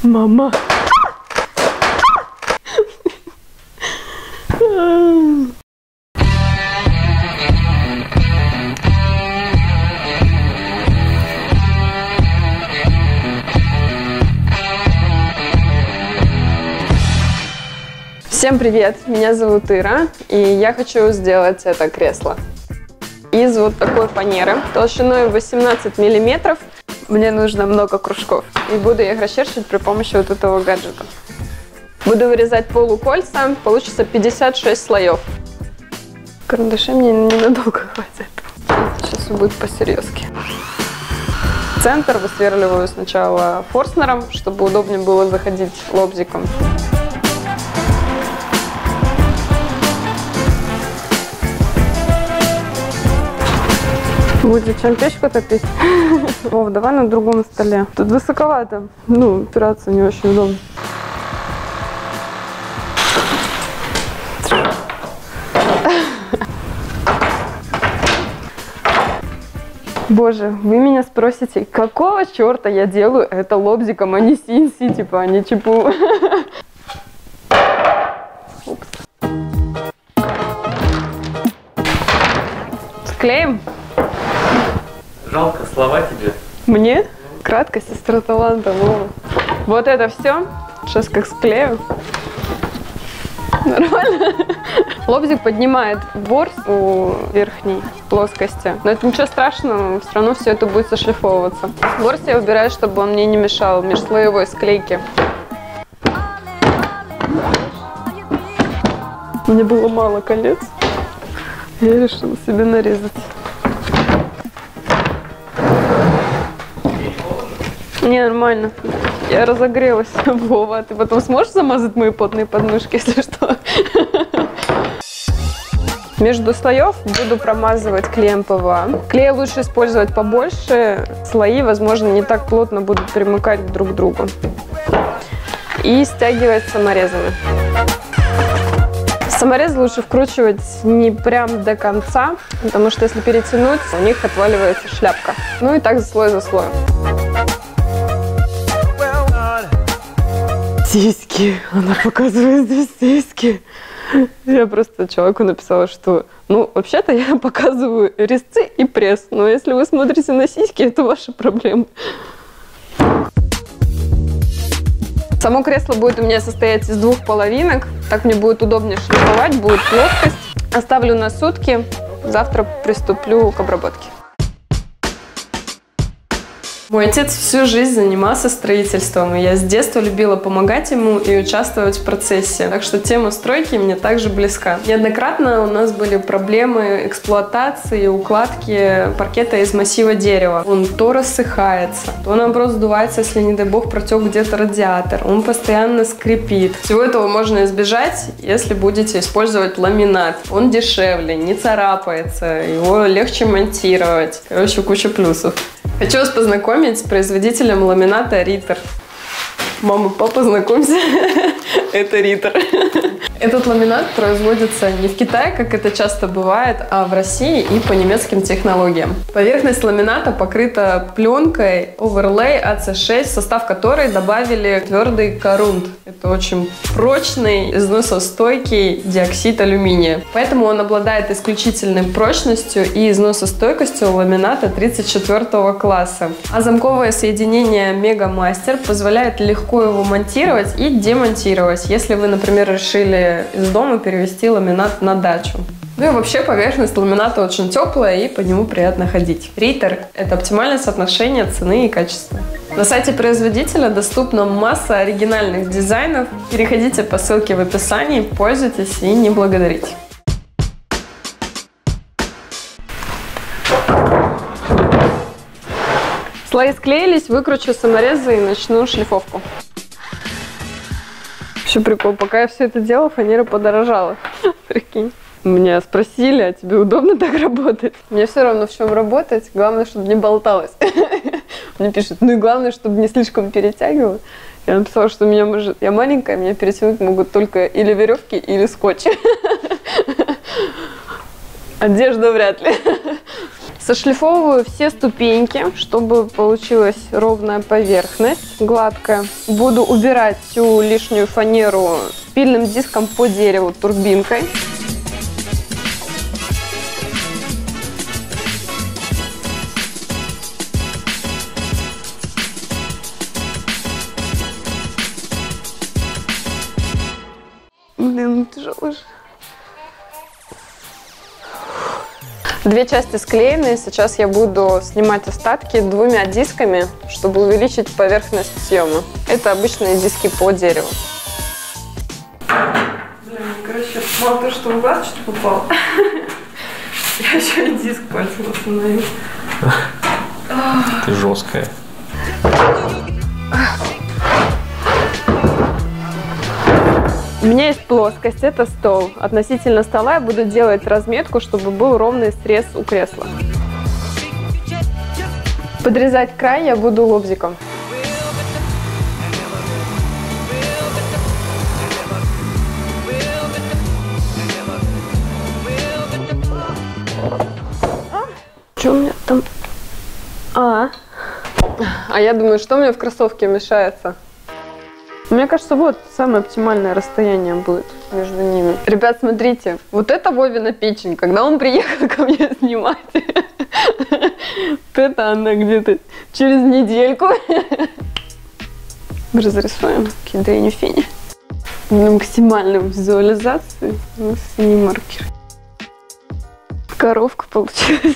Мама. Всем привет! Меня зовут Ира, и я хочу сделать это кресло из вот такой фанеры толщиной 18 миллиметров. Мне нужно много кружков, и буду я их расчерчивать при помощи вот этого гаджета. Буду вырезать полукольца, получится 56 слоев. Карандашей мне ненадолго хватит. Сейчас будет по-серьезки. Центр высверливаю сначала форстнером, чтобы удобнее было заходить лобзиком. Будет зачем печку топить? Вов, давай на другом столе. Тут высоковато. Ну, опираться не очень удобно. Боже, вы меня спросите, какого черта я делаю это лобзиком, а не CNC, типа, а не ЧПУ. Склеим? Жалко, слова тебе. Мне? Кратко, сестра таланта, Вова. Вот это все. Сейчас как склею. Нормально? Лобзик поднимает ворс у верхней плоскости. Но это ничего страшного, все равно все это будет зашлифовываться. Ворс я убираю, чтобы он мне не мешал межслоевой склейке. Мне было мало колец. Я решила себе нарезать. Не, нормально. Я разогрелась. Вова, ты потом сможешь замазать мои потные подмышки, если что? Между слоев буду промазывать клеем ПВА. Клей лучше использовать побольше. Слои, возможно, не так плотно будут примыкать друг к другу. И стягивать саморезами. Саморез лучше вкручивать не прям до конца, потому что если перетянуть, у них отваливается шляпка. Ну и так слой за слоем. Сиськи. Она показывает здесь сиськи. Я просто человеку написала, что, ну, вообще-то я показываю резцы и пресс, но если вы смотрите на сиськи, это ваша проблема. Само кресло будет у меня состоять из двух половинок. Так мне будет удобнее шлифовать, будет плоскость. Оставлю на сутки. Завтра приступлю к обработке. Мой отец всю жизнь занимался строительством, и я с детства любила помогать ему и участвовать в процессе. Так что тема стройки мне также близка. Неоднократно у нас были проблемы эксплуатации и укладки паркета из массива дерева. Он то рассыхается, то наоборот сдувается, если, не дай бог, протек где-то радиатор. Он постоянно скрипит. Всего этого можно избежать, если будете использовать ламинат. Он дешевле, не царапается, его легче монтировать. Короче, куча плюсов. Хочу вас познакомить с производителем ламината Ritter. Мама, папа, знакомься, это Ritter. Этот ламинат производится не в Китае, как это часто бывает, а в России и по немецким технологиям. Поверхность ламината покрыта пленкой Overlay AC6, в состав которой добавили твердый корунд. Это очень прочный, износостойкий диоксид алюминия. Поэтому он обладает исключительной прочностью и износостойкостью ламината 34 класса. А замковое соединение Mega Master позволяет легко его монтировать и демонтировать, если вы, например, решили из дома перевести ламинат на дачу. Ну и вообще поверхность ламината очень теплая, и по нему приятно ходить. Ritter – это оптимальное соотношение цены и качества. На сайте производителя доступна масса оригинальных дизайнов. Переходите по ссылке в описании, пользуйтесь и не благодарите. Слои склеились, выкручу саморезы и начну шлифовку. Еще прикол, пока я все это делала, фанера подорожала. Прикинь. Меня спросили, а тебе удобно так работать? Мне все равно в чем работать, главное, чтобы не болталось. Мне пишут, ну и главное, чтобы не слишком перетягивало. Я написала, что меня может... Я маленькая, меня перетянуть могут только или веревки, или скотч. Одежда вряд ли. Сошлифовываю все ступеньки, чтобы получилась ровная поверхность, гладкая. Буду убирать всю лишнюю фанеру пильным диском по дереву, турбинкой. Блин, тяжело же. Две части склеены, сейчас я буду снимать остатки двумя дисками, чтобы увеличить поверхность съема. Это обычные диски по дереву. Блин, короче, мало того, что в глаз что-то попал, я еще и диск пальцем остановил. Ты жесткая. У меня есть плоскость, это стол. Относительно стола я буду делать разметку, чтобы был ровный срез у кресла. Подрезать край я буду лобзиком. Что у меня там? А я думаю, что мне в кроссовке мешается? Мне кажется, вот самое оптимальное расстояние будет между ними. Ребят, смотрите, вот это Вовина печень, когда он приехал ко мне снимать. Это она где-то через недельку. Разрисуем кидренью фени. На максимальную визуализацию синий маркер. Коровка получилась.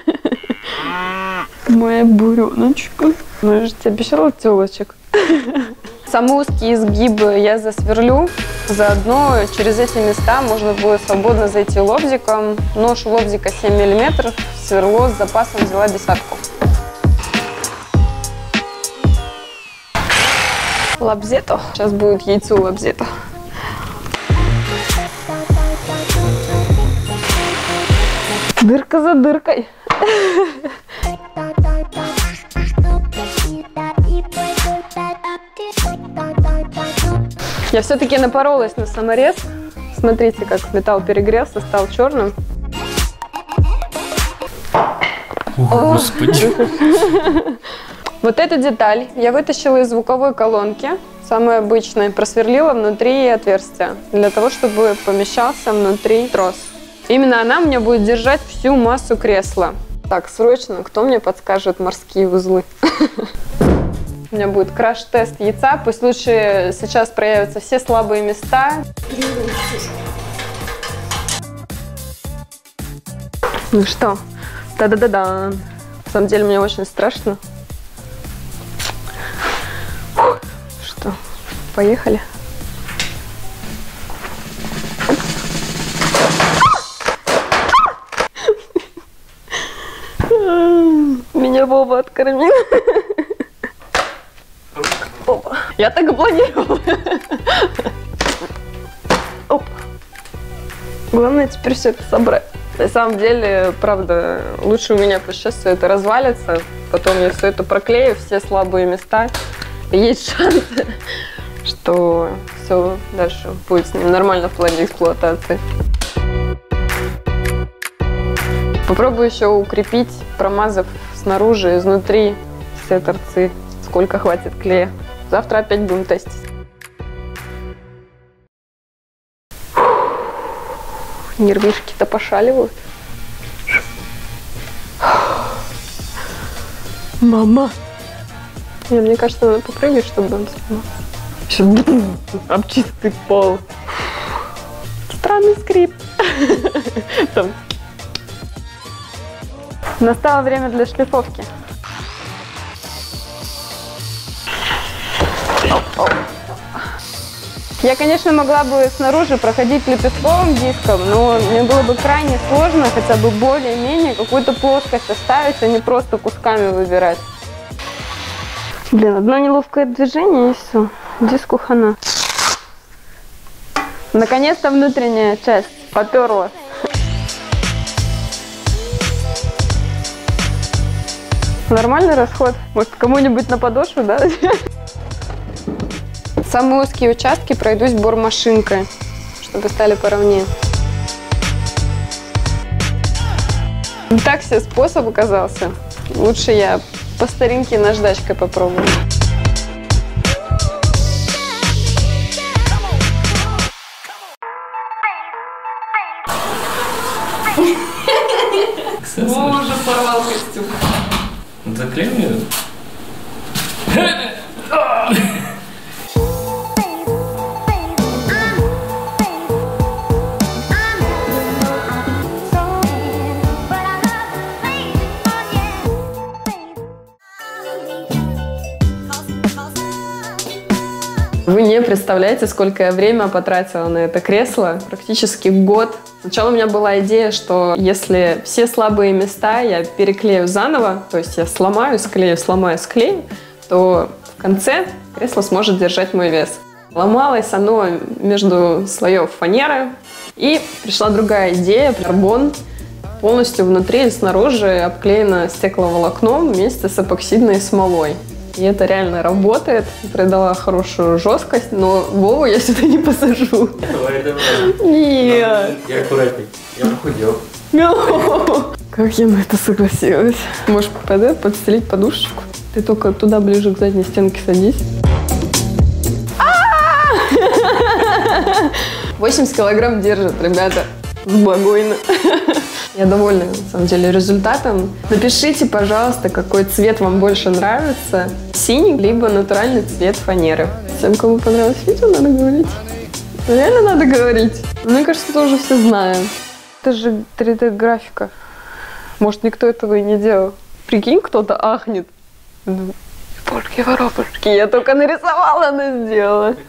Моя буреночка. Ну, я же тебе обещала телочек. Самые узкие изгибы я засверлю. Заодно через эти места можно будет свободно зайти лобзиком. Нож у лобзика 7 мм, сверло с запасом взяла 10. Лобзето. Сейчас будет яйцо лобзето. Дырка за дыркой. Я все-таки напоролась на саморез. Смотрите, как металл перегрелся, стал черным. Господи. Вот эту деталь я вытащила из звуковой колонки, самой обычной, просверлила внутри отверстия, для того, чтобы помещался внутри трос. Именно она мне будет держать всю массу кресла. Так, срочно, кто мне подскажет морские узлы? У меня будет краш-тест яйца. Пусть лучше сейчас проявятся все слабые места. Ну что, да-да-да-да. На самом деле мне очень страшно. Что, поехали? Меня Вова откормил. Опа. Я так и планировала. Оп. Главное теперь все это собрать. На самом деле, правда, лучше у меня сейчас все это развалится. Потом я все это проклею, все слабые места. И есть шанс, что все дальше будет с ним нормально в плане эксплуатации. Попробую еще укрепить, промазав снаружи, изнутри все торцы, сколько хватит клея. Завтра опять будем тестить. Нервишки-то пошаливают. Мама! Мне кажется, надо попрыгать, чтобы он снимал. Об чистый пол. Странный скрип. Там. Настало время для шлифовки. Я, конечно, могла бы снаружи проходить лепестковым диском, но мне было бы крайне сложно хотя бы более-менее какую-то плоскость оставить, а не просто кусками выбирать. Блин, одно неловкое движение и все. Диску хана. Наконец-то внутренняя часть поперла. Нормальный расход. Может, кому-нибудь на подошву, да? Самые узкие участки пройдусь бормашинкой, чтобы стали поровнее. Так себе способ оказался. Лучше я по старинке наждачкой попробую. О, уже порвал костюм. Заклеим ее? Вы не представляете, сколько я время потратила на это кресло. Практически год. Сначала у меня была идея, что если все слабые места я переклею заново, то есть я сломаю, склею, то в конце кресло сможет держать мой вес. Ломалось оно между слоев фанеры, и пришла другая идея. Карбон полностью внутри и снаружи обклеено стекловолокном вместе с эпоксидной смолой. И это реально работает, придала хорошую жесткость, но Вову я сюда не посажу. Давай. Нет. Я аккуратней. Я похудел. Как я на это согласилась? Можешь подстелить подушечку? Ты только туда ближе к задней стенке садись. 80 килограмм держит, ребята. Спокойно. Я довольна, на самом деле, результатом. Напишите, пожалуйста, какой цвет вам больше нравится. Синий, либо натуральный цвет фанеры. Всем, кому понравилось видео, надо говорить. Реально надо говорить. Мне кажется, это уже все знаем. Это же 3D-графика. Может, никто этого и не делал. Прикинь, кто-то ахнет. Пушки-воробушки. Я только нарисовала, она сделала.